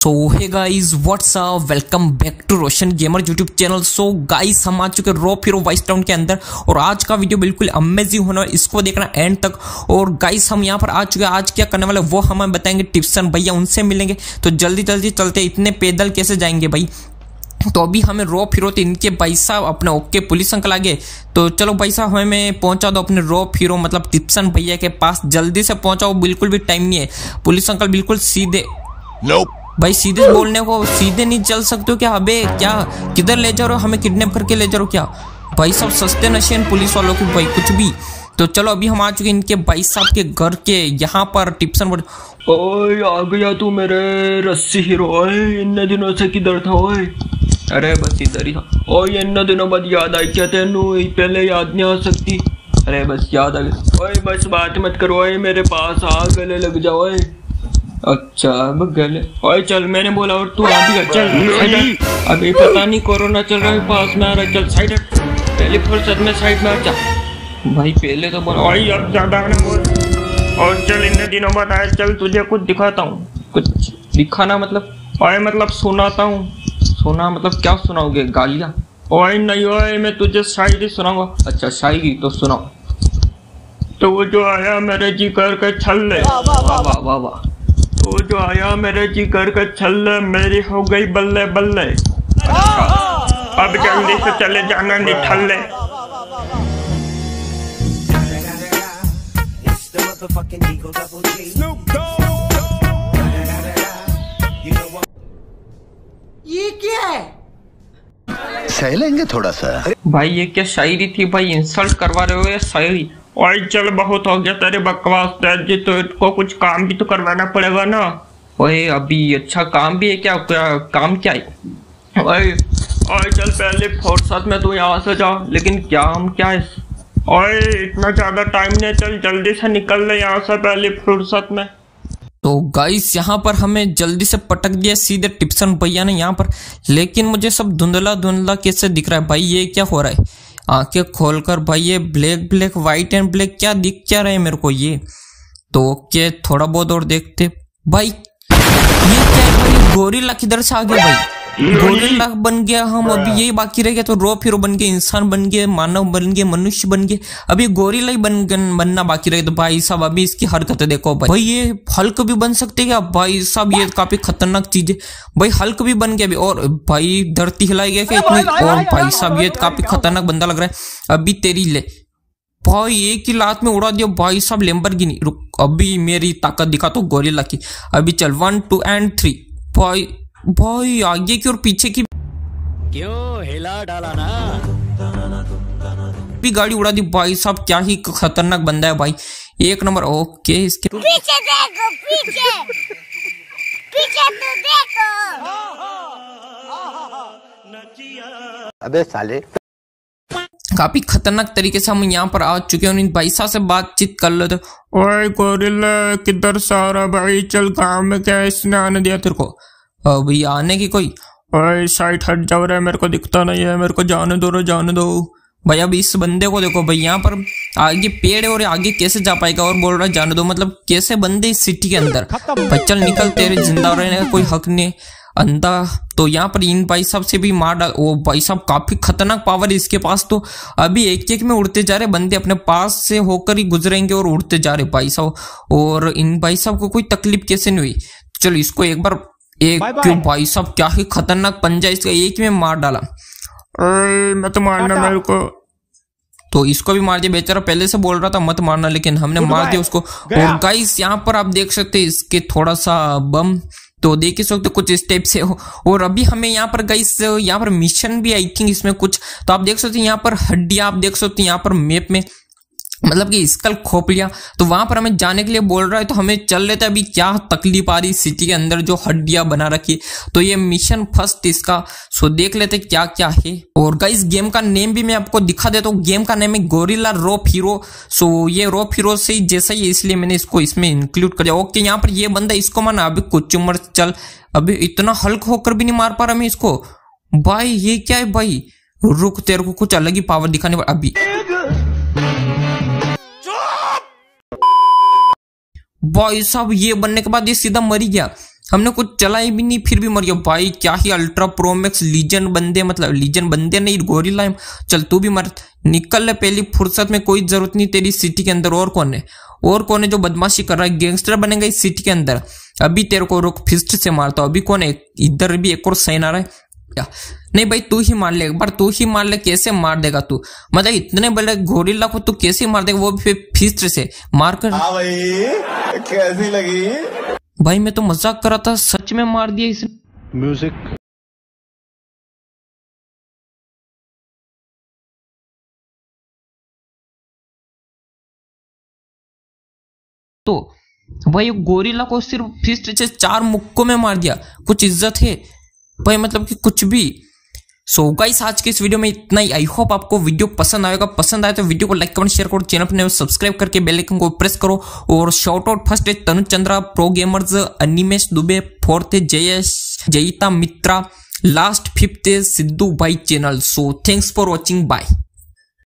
So hey guys what's up, welcome back to Roshan gamer YouTube channel. So guys हम आ चुके raw hero vice town के अंदर और आज का वीडियो बिल्कुल अमेजिंग होना है, इसको देखना एंड तक। और गाइस हम यहाँ पर आ चुके हैं, आज क्या करने वाले वो हमें बताएंगे टिप्सन भैया, उनसे मिलेंगे। तो जल्दी जल्दी चलते, इतने पैदल कैसे जाएंगे भाई। तो अभी हमें रॉ हीरो थे इनके भाई साहब अपने ओके पुलिस अंकल आगे। तो चलो भाई साहब हमें पहुंचा दो अपने रॉ हीरो मतलब टिप्सन भैया के पास, जल्दी से पहुंचाओ, बिल्कुल भी टाइम नहीं है। पुलिस अंकल बिल्कुल सीधे भाई सीधे बोलने को सीधे नहीं चल सकते हो क्या? अबे क्या किधर ले जा रहे हो, हमें किडनैप करके ले जा रहे हो क्या भाई साहब? सस्ते नशे पुलिस वालों के भाई कुछ भी। तो चलो अभी हम आ चुके इनके भाई साहब के घर के यहाँ पर टिप्सन। ओए आ गया तू मेरे रस्सी हीरो, ओए इतने दिनों से किधर था? ओए अरे बस इधर ही था। ओए इतने दिनों बाद याद आई क्या तेनू? पहले याद नहीं आ सकती? अरे बस याद आ गई। ओए बस बात मत करो, ओए मेरे पास आ, गले लग जाओ। ओए अच्छा अब गले, ओए चल मैंने बोला और तू आ भी चल। अभी पता नहीं कोरोना चल रहा है, पास में आ रहा है, चल साइड हट, पहले फुर्सत में साइड में हट जा भाई। पहले तो बोला ओए अब ज्यादा ना बोल। और चल इतने दिनों बाद आया, चल तुझे कुछ दिखाता हूँ। कुछ दिखाना मतलब ओए मतलब सुनाता हूँ। सुना मतलब क्या सुनाओगे? गालियाँ? ओए नहीं ओए मैं तुझे शायरी सुनाऊंगा। अच्छा शायरी तो सुनाओ। तो वो जो आया मेरे जिगर के छल्ले, वाह वाह वाह वाह। वो जो आया मेरे जिगर के छल्ले, मेरी हो गई बल्ले बल्ले। अब जल्दी से चले जाना निठल्ले। ये क्या है? सह लेंगे थोड़ा सा। भाई ये क्या शायरी थी भाई? इंसल्ट करवा रहे हो या शायरी? ओए चल बहुत हो गया तेरे बकवास जी, तो इसको कुछ काम भी तो करवाना पड़ेगा ना। ओए अभी अच्छा काम भी है क्या? काम क्या है? ओए ओए चल पहले फुर्सत में तू यहाँ से जा, लेकिन क्या हम क्या है? ओए इतना ज्यादा टाइम नहीं, चल जल्दी से निकल ले यहाँ से पहले फुर्सत में। तो गाइस यहाँ पर हमें जल्दी से पटक दिया सीधे टिप्सन भैया ने यहाँ पर, लेकिन मुझे सब धुंधला धुंधला कैसे दिख रहा है भाई? ये क्या हो रहा है? आंखें खोलकर भाई ये black black white and black क्या दिख क्या रहे हैं मेरे को ये? तो ओके थोड़ा बहुत और देखते भाई। ये क्या है भाई? गोरिल्ला किधर से आ गया भाई? गोरिल्ला बन गया हम, अभी यही बाकी रह गया। तो रॉ हीरो बन गए, इंसान बन गए, मानव बन गए, मनुष्य बन गए, अभी गोरिल्ला ही बनना बाकी रह गया। तो भाई साहब अभी इसकी हरकतें देखो भाई। ये हल्क भी बन सकते क्या भाई साहब? ये काफी खतरनाक चीज है भाई। हल्क भी बन गया अभी, और भाई धरती हिलाई गया क्या इतनी? और भाई साहब ये काफी खतरनाक बंदा लग रहा है। अभी तेरी ले भाई एक ही लात में उड़ा दिया भाई साहब लैम्बोर्गिनी। रुक अभी मेरी ताकत दिखा तो गोरिल्ला की। अभी चल 1 2 एंड 3 भाई। भाई आगे की और पीछे की क्यों हिला डाला ना? भी गाड़ी उड़ा दी भाई साहब। क्या ही खतरनाक बंदा है भाई, एक नंबर। ओके इसके पीछे देखो, पीछे पीछे तो देखो। अबे साले काफी खतरनाक तरीके से हम यहाँ पर आ चुके हैं। इन भाई साहब से बातचीत कर लेते। ओए गोरिल्ला किधर से आ रहा भाई? चल गाँव में क्या इसने आने दिया तेरे को? अभी आने की कोई? ओए साइड हट जाओ रे, मेरे को दिखता नहीं है, मेरे को जाने दो रे, जाने दो भाई। अब इस बंदे को देखो भाई, यहाँ पर आगे पेड़ है और आगे कैसे जा पाएगा? और बोल रहा है जाने दो, मतलब कैसे बंदे इस सिटी के अंदर? भाई चल निकल, तेरे जिंदा रहने का कोई हक नहीं अंधा। तो यहाँ पर इन भाई साहब से भी मार डाल। ओ भाई साहब काफी खतरनाक पावर है इसके पास। तो अभी एक एक में उड़ते जा रहे बंदे, अपने पास से होकर ही गुजरेंगे और उड़ते जा रहे भाई साहब। और इन भाई साहब को कोई तकलीफ कैसे नहीं हुई? चलो इसको एक बार क्यों भाई साहब क्या ही खतरनाक पंजा, इसका एक में मार डाला। मत मारना मेरे को। तो इसको भी मार दिया बेचारा, पहले से बोल रहा था मत मारना, लेकिन हमने मार दिया उसको। और गाइस यहाँ पर आप देख सकते हैं इसके थोड़ा सा बम, तो देख ही सकते कुछ इस टाइप से हो। और अभी हमें यहाँ पर गाइस यहाँ पर मिशन भी आई थिंक इसमें कुछ, तो आप देख सकते हैं यहाँ पर हड्डियां, आप देख सकते हैं यहाँ पर मैप में मतलब कि स्कल खोपड़ियां, तो वहां पर हमें जाने के लिए बोल रहा है। तो हमें चल लेते अभी क्या तकलीफ आ रही सिटी के अंदर जो हड्डियां बना रखी। तो ये मिशन फर्स्ट इसका, सो देख लेते क्या क्या है। और गाइस गेम का नेम भी मैं आपको दिखा देता हूँ। गेम का नेम है गोरिल्ला रॉ हीरो। सो ये रॉ हीरो से जैसा ही, इसलिए मैंने इसको इसमें इंक्लूड कर दिया। ओके यहाँ पर ये बंदा, इसको माना अभी कुछ उम्र चल, अभी इतना हल्क होकर भी नहीं मार पा रहा मैं इसको भाई। ये क्या है भाई? रुक तेरे को कुछ अलग ही पावर दिखाने पर अभी भाई साहब ये बनने के बाद ये सीधा मर ही गया। हमने कुछ चलाई भी नहीं फिर भी मर गया भाई। क्या ही अल्ट्रा प्रो मैक्स लीजन बंदे, मतलब लीजन बंदे नहीं गोरिल्ला। चल तू भी मर, निकल ले पहली फुर्सत में, कोई जरूरत नहीं तेरी सिटी के अंदर। और कौन है जो बदमाशी कर रहा है, गैंगस्टर बनेगा इस सिटी के अंदर। अभी तेरे को रुक फिस्ट से मारता हूं। अभी कौन है, इधर भी एक और सैन आ रहा है। नहीं भाई तू ही मार ले, एक बार तू ही मार ले। कैसे मार देगा तू, मतलब इतने बड़े गोरिल्ला को तू कैसे मार देगा, वो भी फिस्ट से मार कर। हाँ भाई कैसी लगी भाई मैं तो मजाक कर रहा था, सच में मार दिया इसने। म्यूजिक। तो भाई गोरिल्ला को सिर्फ फिस्ट से 4 मुक्कों में मार दिया। कुछ इज्जत है भाई, मतलब कि कुछ भी। सो गाइस आज के इस वीडियो में इतना ही। आई होप आपको वीडियो पसंद आएगा। पसंद आए तो वीडियो को लाइक कमेंट शेयर करो, चैनल पर सब्सक्राइब करके बेल आइकन को प्रेस करो। और शॉर्ट आउट फर्स्ट है Tanu Chandra, pro gamers, Animesh Dubey, 4th है जयेश, जयिता मित्रा, लास्ट 5th है सिद्धू भाई channel. So thanks for watching, bye.